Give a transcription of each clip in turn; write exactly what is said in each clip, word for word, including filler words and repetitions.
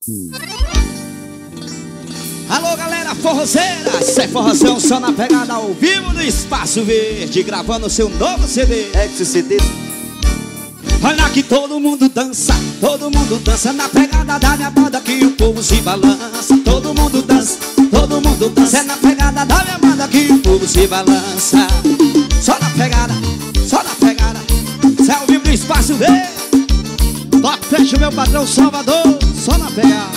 Hum. Alô galera forrozeira, cê é forrozão só na pegada ao vivo no Espaço Verde, gravando seu novo C D. Ex-C D. Olha que todo mundo dança, todo mundo dança na pegada da minha banda que o povo se balança. Todo mundo dança, todo mundo dança é na pegada da minha banda que o povo se balança. Só na pegada, só na pegada, cê é ao vivo no Espaço Verde. Toque, fecha o meu patrão Salvador, só na pegada.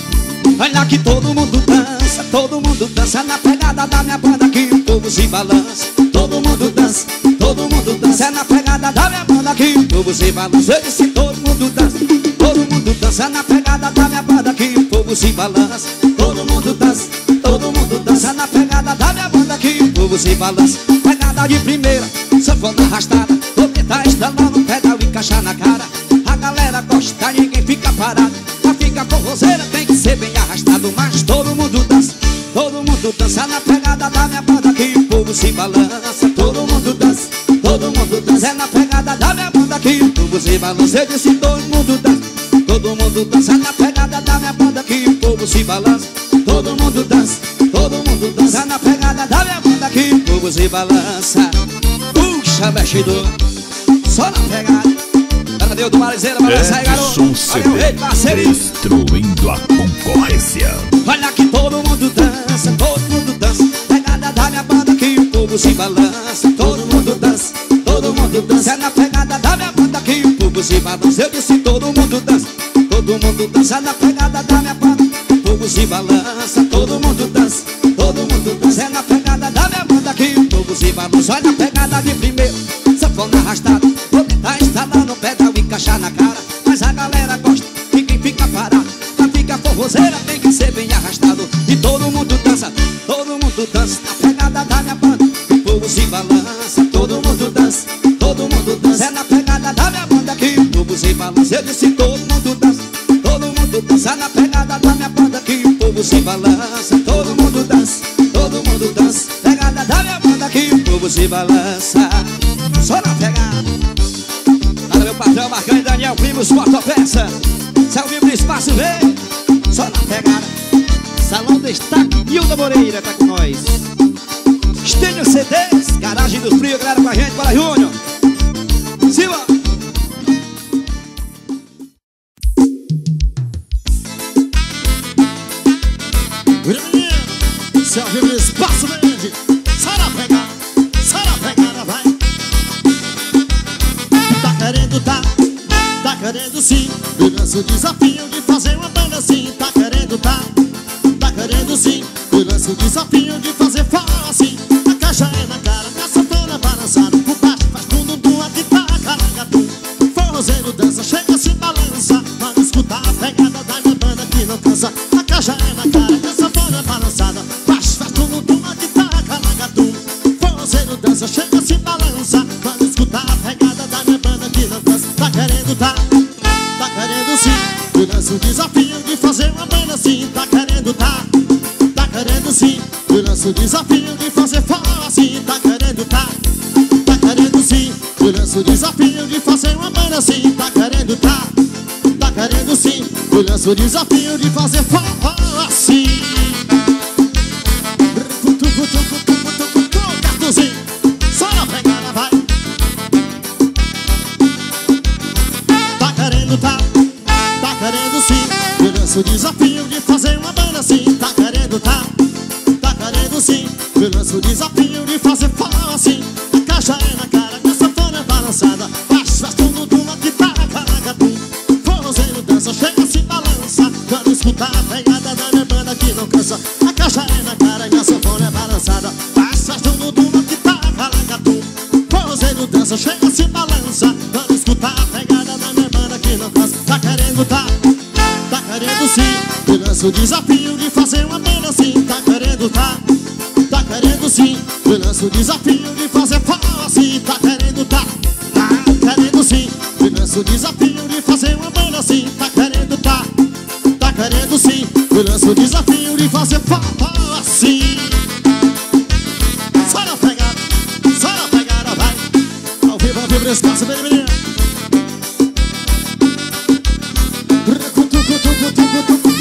Olha que todo mundo dança, todo mundo dança na pegada da minha banda que o povo se balança. Todo mundo dança, todo mundo dança é na pegada da minha banda que o povo se balança. Eu disse todo mundo dança, todo mundo dança na pegada da minha banda que o povo se balança. Todo mundo dança, todo mundo dança na pegada da minha banda que o povo se balança. Pegada de primeira, sanfona arrastada, porque tá estralando, pedal e caixa na cara. A galera gosta, ninguém fica parado. Pra ficar forrozeira tem que ser bem arrastado. Mas todo mundo dança, todo mundo dança na pegada da minha banda que o povo se balança. Todo mundo dança, todo mundo dança é na pegada da minha banda que o povo se balança. Eu disse todo mundo dança, todo mundo dança na pegada da minha banda que o povo se balança. Todo mundo dança, todo mundo dança na pegada da minha banda que o povo se balança. Puxa, mexidor, só na pegada. Deu do Marizeira, balança aí, garoto. Olha o rei parceiro, destruindo a concorrência. Olha que todo mundo dança, todo mundo dança. Pegada da minha banda que o povo se balança. Todo mundo dança, todo mundo dança. É na pegada da minha banda que o povo se balança. Eu disse todo mundo dança, todo mundo dança na pegada da minha banda. O povo se balança, todo mundo dança, todo mundo dança. É na pegada da minha banda que o povo se balança. Olha a pegada de primeiro, sanfona arrastada, porque tá instalando pedal e caixa na cara. Mas a galera gosta, ninguém fica parado. Pra ficar forrozeira tem que ser bem arrastado. E todo mundo dança, todo mundo dança na pegada da minha banda. O povo se balança, todo mundo dança, todo mundo dança. É na pegada da minha banda que o povo se balança. Eu disse todo mundo dança, todo mundo dança na pegada da minha banda que o povo se balança. Todo mundo dança, todo mundo dança, pegada da minha banda que o povo se balança. Só na pegada. Olha meu patrão Marcão e Daniel Primos, fotopeça. Céu vivo no Espaço Verde, só na pegada. Salão Destaque, Hilda Moreira tá com nós. Estênio C Ds, Garagem do Frio, galera com a gente, bora Júnior. Silva. Céu vivo no Espaço Verde, só na pegada, só na pegada, vai. Tá querendo, tá, tá querendo sim. Eu lanço o desafio de fazer uma banda assim. Tá querendo, tá, tá querendo sim. Eu lanço o desafio de fazer forró assim. A caixa é na cara, a sanfona balançada. Por baixo faz tudo, tum, aqui tá a caragatum. Forrozeiro dança, chega a se balança. Para escutar a pegada da minha banda que não cansa. A caixa é na cara, a sanfona balançada. Baixo faz tudo, tum, aqui tá a caragatum. Forrozeiro dança, chega a se balança. Para escutar a pegada da minha banda que não cansa. Tá querendo, tá, tá querendo sim. Eu lanço o desafio de fazer uma banda assim. Tá querendo, tá, tá querendo sim. Eu lanço o desafio de fazer forró assim. Tá querendo, tá, tá querendo sim. Eu lanço o desafio de fazer uma banda assim. Tá querendo, tá, tá querendo sim. Eu lanço o desafio de fazer forró assim. Cartozinho, só na pegada, vai. Tá querendo, tá, tá querendo sim. Eu lanço o desafio de fazer uma banda assim. Tá querendo, tá, tá querendo sim. Eu lanço o desafio de fazer forró assim. A caixa é na cara, a sanfona é balançada. Baixo faz tudo, tum, aqui tá a caragatum. Forrozeiro dança, chega a se balança. Quando escutar a pegada da minha banda que não cansa. A caixa é na cara e a sanfona é balançada. Baixo faz tudo, tum, aqui tá a caragatum. Forrozeiro dança, chega a se balança. Quando escutar a pegada da minha banda que não cansa. Tá querendo, tá, tá querendo sim. Eu lanço o desafio de fazer uma banda assim. Tá querendo, tá, tá querendo sim. Eu lanço o desafio de fazer forró assim. Tá querendo, tá, tá querendo sim. Eu lanço o desafio de fazer uma banda assim. Tá querendo, tá, tá querendo sim. Eu lanço o desafio de fazer forró assim. Só na pegada, só na pegada, vai. Ao vivo, ao vivo no Espaço Verde, menino.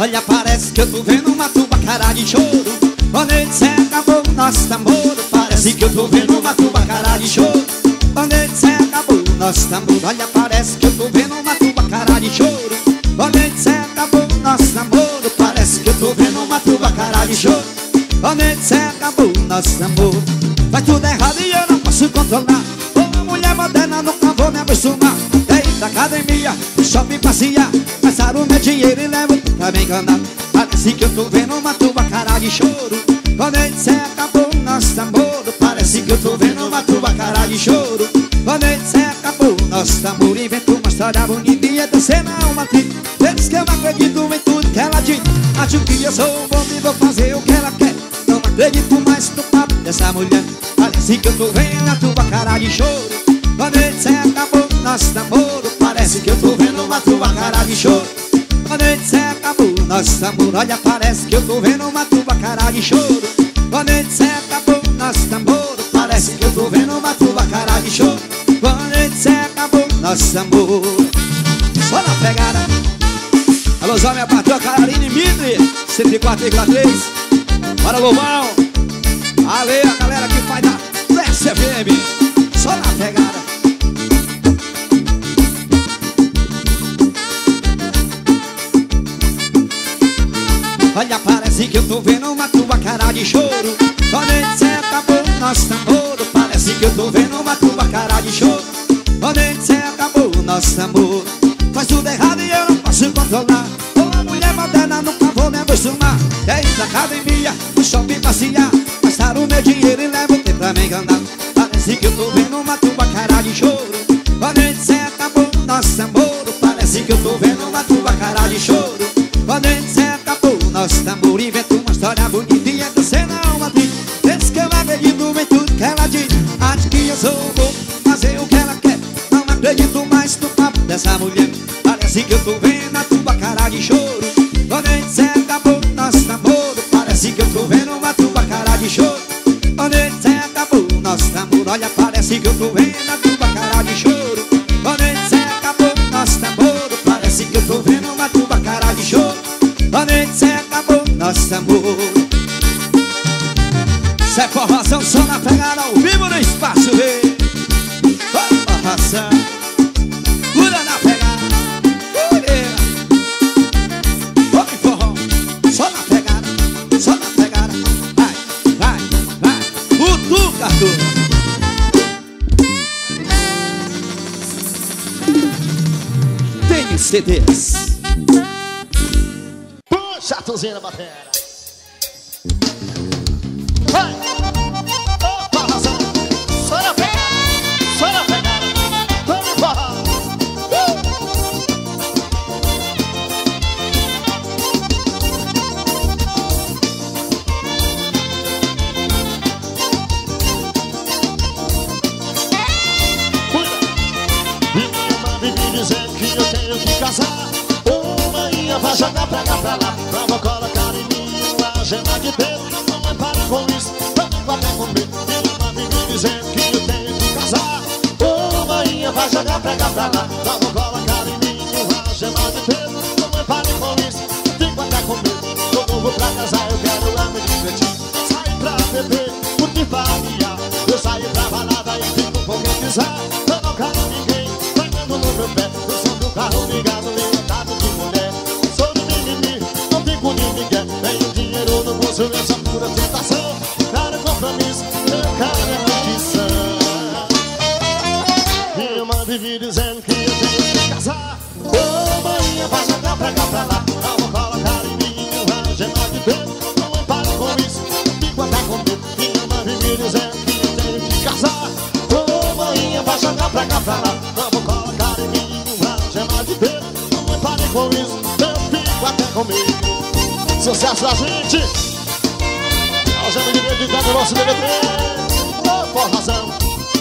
Olha, parece que eu tô vendo uma tua cara de choro. Quando ele disser acabou o nosso namoro, parece que eu tô vendo uma tua cara de choro. Quando ele disser acabou o nosso namoro, olha, parece que eu tô vendo uma tua cara de choro. Quando ele disser acabou o nosso namoro, parece que eu tô vendo uma tua cara de choro. Quando ele disser acabou o nosso namoro, faz tudo errado e eu não posso controlar. Uma mulher moderna, nunca vou me acostumar. Quer ir pra academia, no shopping passear, gastar o meu dinheiro e levo pra me enganar. Parece que eu tô vendo uma tua cara de choro. Quando ele disser acabou o nosso namoro, parece que eu tô vendo uma tua cara de choro. Quando ele disser acabou o nosso namoro, invento uma história bonita e você não mate. Eles que eu não acredito em tudo que ela diz. Acho que eu sou bom e vou fazer o que ela quer. Não acredito mais no papo dessa mulher. Parece que eu tô vendo a tua cara de choro. Quando ele disser acabou o nosso namoro, parece que eu tô vendo uma tua cara de choro. Quando ele disser acabou o nosso namoro, olha, parece que eu tô vendo uma tua cara de choro. Quando ele disser acabou o nosso namoro, parece que eu tô vendo uma tua cara de choro. Quando ele disser acabou o nosso namoro, só na pegada. Alô, Zó, minha patroa Caroline Midri, cento e quatro vírgula três. Bora, Lobão. Ale, a galera que faz da Flex F M, só na pegada. Olha, parece que eu tô vendo uma tua cara de choro. Quando ele disser acabou o nosso namoro, parece que eu tô vendo uma tua cara de choro. Quando ele disser acabou o nosso namoro, faz tudo errado e eu não posso controlar. Uma mulher moderna, nunca vou me acostumar. Quer ir pra academia, no shopping passear, gastar o meu dinheiro e levo o tempo pra me enganar. Parece que eu tô vendo uma tua cara de choro. Quando ele disser acabou o nosso namoro, parece que eu tô vendo uma tua cara de choro. Quando ele disser acabou o nosso namoro, invento uma história bonita e você não atriz. Diz que eu acredito em tudo que ela diz. Acho que eu sou bom, fazer o que ela quer. Não acredito mais no papo dessa mulher. Parece que eu tô vendo a tua cara de choro. Quando ele disser acabou o nosso namoro, parece que eu tô vendo uma tua cara de choro. Quando ele disser acabou o nosso namoro, olha, parece que eu tô vendo a tua cara de choro. Quando ele disser acabou o nosso namoro, parece que eu tô vendo uma tua cara de choro. Quando ele disser acabou o nosso amor. Isso é formação só na pegada ao vivo no Espaço V. Formação, cura na pegada, cureira. Vamos forró, só na pegada, só na pegada. Vai, vai, vai, cutuca tudo. Tem C Ds. Chatozinho na bateria. Vai! Opa, razão! Só na pegada! Só na pegada! Vamos embora! Uh! Minha mãe me dizendo que eu tenho que casar. Uma ia vai jogar pra cá, pra lá. Vamos colocar em mim uma gema de dedo. Não é para com isso, vamos até comer. Minha mãe me dizendo que eu tenho que casar. Uma ia vai jogar pra cá, pra lá. Vamos colocar em mim uma gema de dedo. Não é para com isso, fico até comer. Quando vou pra casar eu quero lá me divertir. Saio pra beber, porque variar. Eu saio pra balada e fico foguetizar. Eu não quero ninguém banhando no meu pé. Eu sou do carro ligado, levantado de mulher. Sou do mimimi, não fico de ninguém. Tenho dinheiro no bolso, essa pura tentação. Cara, compromisso, eu quero é condição. Minha mãe vive dizendo que eu tenho que casar. Ô, mãe, vai jogar pra cá, pra lá. Vamos colocar em mim uma gema de dedo. Não pare com isso, fico até com medo. Minha mãe vive dizendo que eu tenho que casar. Ô, mãe, vai jogar pra cá, pra lá. Vamos colocar em mim uma gema de dedo. Não pare com isso, eu fico até comigo. Sucesso da gente! A gema de dedo de cada nosso D V D. Oh, por razão!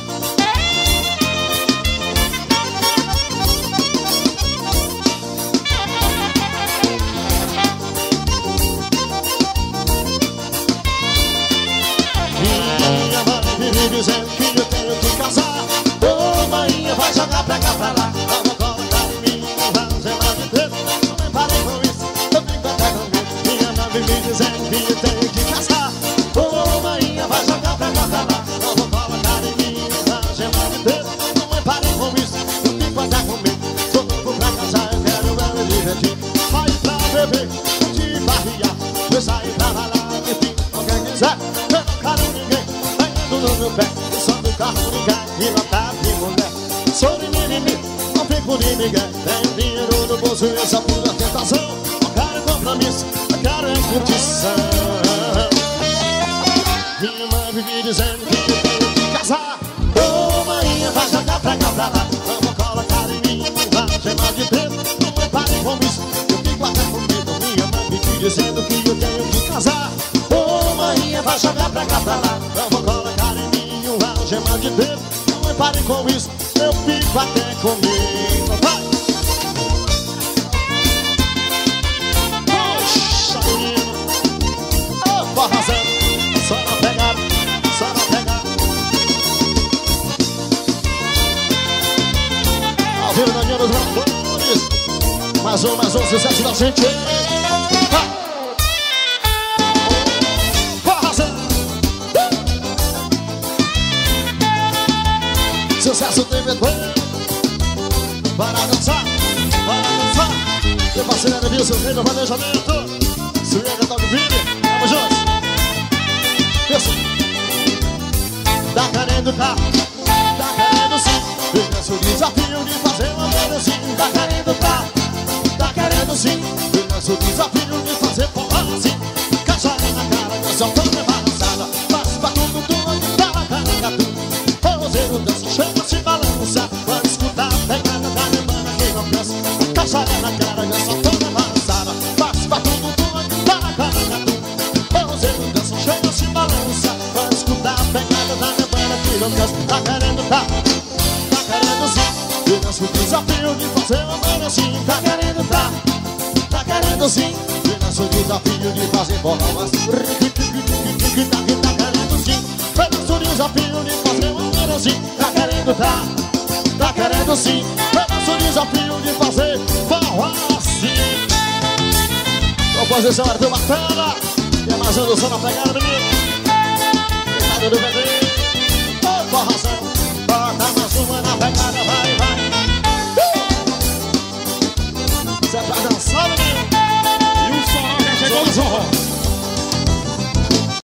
Minha mãe vive dizendo que eu tenho que casar. Ô, mãe, vai jogar pra cá, pra lá. Vamos colocar em mim uma gema de dedo. Não me parem com isso, eu fico até com beber, de barriar. Eu saí pra lá, enfim, alguém quiser. Eu não quero ninguém pegando no meu pé. Eu só do carro ligar e lotado de mulher. Sou de mimimi, não fico de migué. Tenho dinheiro no bolso e essa pura tentação. Não quero compromisso, eu quero é curtição. Minha mãe vive dizendo que eu tenho que casar. Ô, Maria, vai jogar pra cá, pra lá. Vamos colocar em mim, vai chamar de dedo. Não me pare com isso, eu fico até com medo. Minha mãe vive dizendo que eu tenho que casar. Ô, Maria, vai jogar pra cá, pra lá. Vamos colocar em mim, vai chamar de dedo. Não me pare com isso, eu fico até com medo. Vai! Poxa, menino, ô, forrazão. Só na pegada, só na pegada. Ao vivo na Guia dos Bravões. Mais um, mais um sucesso da gente. Forrazão. Sucesso T V T. Para dançar, para dançar. Meu parceiro Wilson, rei do planejamento. Swing, Toque Vini, vamos juntos. Pensa. Tá querendo tá, tá querendo sim. Venha o desafio de fazer uma banda assim. Tá querendo tá, tá querendo sim. Venha o desafio de fazer forró assim. Caixa na cara, que eu só tô balançada. Faz pra tudo, tudo, tá na cara, gatu. Roseiro dança, chama, se balança. Vai escutar a pegada da minha mana que não cansa. Caixa na cara, que eu só tô balançada. Faz pra tudo, tudo, tá na cara, gatu. Roseiro dança, chama, se balança. Vai escutar a pegada da minha mana que não cansa. Tá querendo tá, tá querendo sim. Venha o desafio de fazer uma banda assim. Tá querendo tá, tá querendo sim. Venha o desafio de fazer forró assim. Tá querendo sim. Venha o desafio de fazer uma banda assim. Tá querendo tá, tá querendo sim. Venha o desafio de fazer forró assim. Composição Arthur Bacana. E a mais um do som na pegada, menino. Pegada do bebê. Ô, forrazão. Bota mais uma na pegada, vai, vai. Uh! Isso é pra dançar, menino. E o som já chegou no forró.